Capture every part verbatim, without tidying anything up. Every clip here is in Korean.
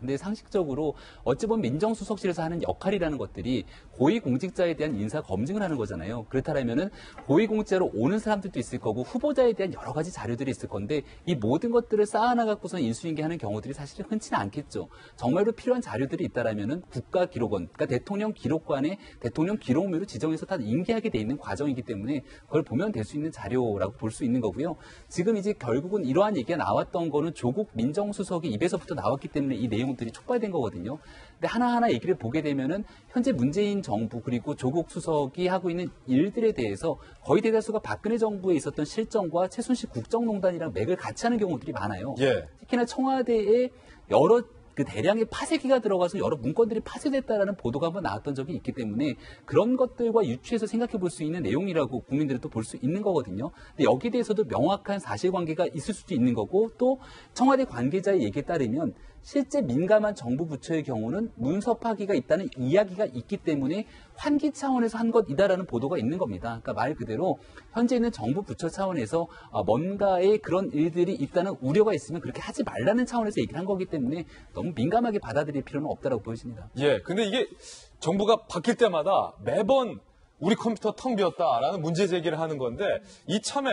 근데 상식적으로 어찌 보면 민정수석실에서 하는 역할이라는 것들이 고위공직자에 대한 인사 검증을 하는 거잖아요. 그렇다면은 고위공직자로 오는 사람들도 있을 거고 후보자에 대한 여러 가지 자료들이 있을 건데 이 모든 것들을 쌓아나갖고서 인수인계하는 경우들이 사실 흔치는 않겠죠. 정말로 필요한 자료들이 있다라면은 국가기록원, 그러니까 대통령 기록관에 대통령 기록물로 지정해서 다 인계하게 돼 있는 과정이기 때문에 그걸 보면 될 수 있는 자료라고 볼 수 있는 거고요. 지금 이제 결국은 이러한 얘기가 나왔던 거는 조국 민정수석의 입에서부터 나왔기 때문에 이 내용들이 촉발된 거거든요. 근데 하나하나 얘기를 보게 되면은 현재 문재인 정부 그리고 조국 수석이 하고 있는 일들에 대해서 거의 대다수가 박근혜 정부에 있었던 실정과 최순실 국정농단이랑 맥을 같이 하는 경우들이 많아요. 예. 특히나 청와대에 여러 그 대량의 파쇄기가 들어가서 여러 문건들이 파쇄됐다라는 보도가 한번 나왔던 적이 있기 때문에 그런 것들과 유추해서 생각해 볼 수 있는 내용이라고 국민들은 또 볼 수 있는 거거든요. 근데 여기에 대해서도 명확한 사실관계가 있을 수도 있는 거고 또 청와대 관계자의 얘기에 따르면 실제 민감한 정부 부처의 경우는 문서 파기가 있다는 이야기가 있기 때문에 환기 차원에서 한 것이다라는 보도가 있는 겁니다. 그러니까 말 그대로 현재 있는 정부 부처 차원에서 뭔가의 그런 일들이 있다는 우려가 있으면 그렇게 하지 말라는 차원에서 얘기를 한 거기 때문에 너무 민감하게 받아들일 필요는 없다라고 보여집니다. 예, 근데 이게 정부가 바뀔 때마다 매번 우리 컴퓨터 텅 비었다라는 문제 제기를 하는 건데 이참에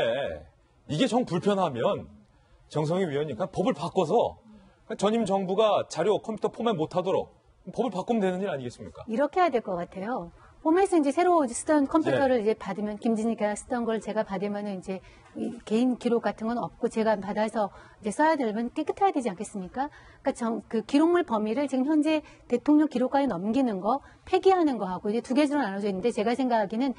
이게 정 불편하면 정성희 위원님 법을 바꿔서 전임 정부가 자료 컴퓨터 포맷 못하도록 법을 바꾸면 되는 일 아니겠습니까? 이렇게 해야 될 것 같아요. 포맷은 이제 새로 쓰던 컴퓨터를 네. 이제 받으면 김진희가 쓰던 걸 제가 받으면은 이제 개인 기록 같은 건 없고 제가 받아서 이제 써야 되면 깨끗해야 되지 않겠습니까? 그러니까 정, 그 기록물 범위를 지금 현재 대통령 기록관에 넘기는 거, 폐기하는 거하고 이제 두 개로 나눠져 있는데 제가 생각하기는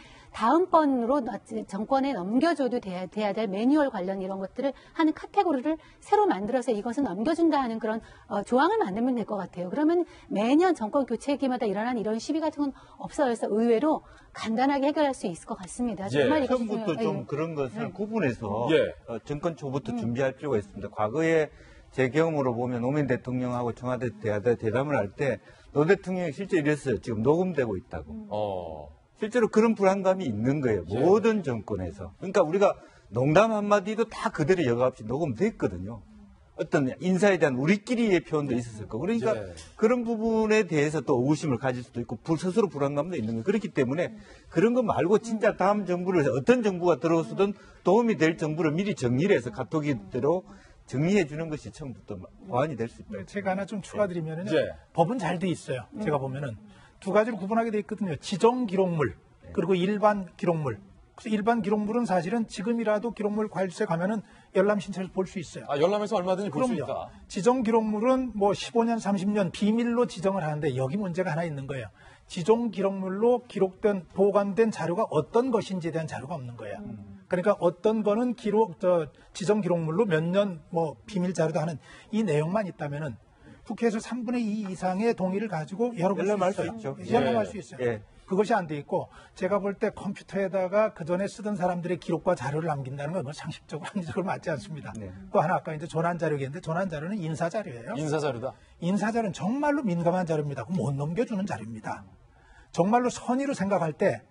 다음번으로 정권에 넘겨줘도 돼야, 돼야 될 매뉴얼 관련 이런 것들을 하는 카테고리를 새로 만들어서 이것은 넘겨준다 하는 그런 어, 조항을 만들면 될 것 같아요. 그러면 매년 정권 교체기마다 일어나는 이런 시비 같은 건 없어요. 의외로 간단하게 해결할 수 있을 것 같습니다. 정말 예. 처음부터 좀 예. 그런 것을 예. 구분해서 예. 어, 정권 초부터 음. 준비할 필요가 있습니다. 과거에 제 경험으로 보면 노무현 대통령하고 청와대 대화대 대담을 할 때 노 대통령이 실제 이랬어요. 지금 녹음되고 있다고. 음. 어. 실제로 그런 불안감이 있는 거예요. 예. 모든 정권에서. 그러니까 우리가 농담 한마디도 다 그대로 여과 없이 녹음됐거든요. 어떤 인사에 대한 우리끼리의 표현도 있었을 거고. 그러니까 예. 그런 부분에 대해서 또 의구심을 가질 수도 있고 스스로 불안감도 있는 거예요. 그렇기 때문에 그런 거 말고 진짜 다음 정부를 어떤 정부가 들어오든 도움이 될 정부를 미리 정리를 해서 카톡이대로 정리해 주는 것이 처음부터 보완이 될 수 있다. 제가 하나 좀 추가드리면은 예. 법은 잘 돼 있어요. 제가 보면은 두 가지로 구분하게 돼 있거든요. 지정 기록물 그리고 일반 기록물. 그래서 일반 기록물은 사실은 지금이라도 기록물 관리소에 가면은 열람 신청해서 볼 수 있어요. 아, 열람에서 얼마든지 볼 수 있다. 지정 기록물은 뭐 십오 년, 삼십 년 비밀로 지정을 하는데 여기 문제가 하나 있는 거예요. 지정 기록물로 기록된 보관된 자료가 어떤 것인지에 대한 자료가 없는 거예요. 음. 그러니까 어떤 거는 기록 저 지정 기록물로 몇 년 뭐 비밀 자료도 하는 이 내용만 있다면은 국회에서 삼분의 이 이상의 동의를 가지고 열어볼 열람할 수 수 있어요. 있죠. 열람할 예. 수 있어요. 예. 그것이 안 돼 있고 제가 볼 때 컴퓨터에다가 그 전에 쓰던 사람들의 기록과 자료를 남긴다는 건 상식적으로 합리적으로 맞지 않습니다. 네. 또 하나 아까 이제 전환 자료겠는데 전환 자료는 인사 자료예요. 인사 자료다. 인사 자료는 정말로 민감한 자료입니다. 못 넘겨주는 자료입니다. 정말로 선의로 생각할 때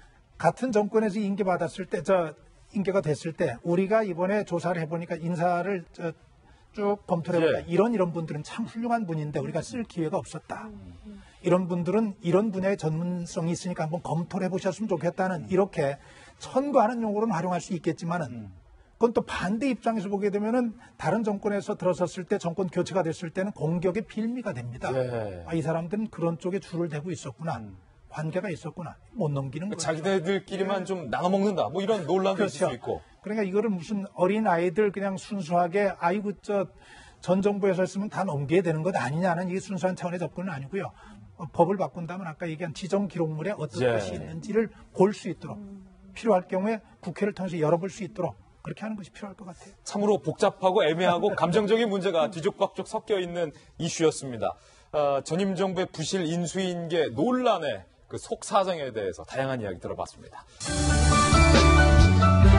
같은 정권에서 인계받았을 때 저 인계가 됐을 때 우리가 이번에 조사를 해보니까 인사를 저, 쭉 검토를 해보니까 예. 이런 이런 분들은 참 훌륭한 분인데 우리가 쓸 기회가 없었다. 이런 분들은 이런 분야의 전문성이 있으니까 한번 검토를 해보셨으면 좋겠다는 이렇게 천거하는 용어로는 활용할 수 있겠지만은 그건 또 반대 입장에서 보게 되면은 다른 정권에서 들어섰을 때 정권 교체가 됐을 때는 공격의 빌미가 됩니다. 예. 아, 이 사람들은 그런 쪽에 줄을 대고 있었구나. 음. 관계가 있었구나. 못 넘기는 거죠. 자기네들끼리만 네. 좀 나눠 먹는다. 뭐 이런 논란도 그렇죠. 있을 수 있고. 그러니까 이거를 무슨 어린 아이들 그냥 순수하게 아이고 저 전 정부에서 했으면 다 넘겨야 되는 것 아니냐는 이게 순수한 차원의 접근은 아니고요. 어, 법을 바꾼다면 아까 얘기한 지정 기록물에 어떤 예. 것이 있는지를 볼 수 있도록 필요할 경우에 국회를 통해서 열어볼 수 있도록 그렇게 하는 것이 필요할 것 같아요. 참으로 복잡하고 애매하고 감정적인 문제가 뒤죽박죽 섞여 있는 이슈였습니다. 어, 전임 정부의 부실 인수인계 논란의 그 속 사정에 대해서 다양한 이야기 들어봤습니다.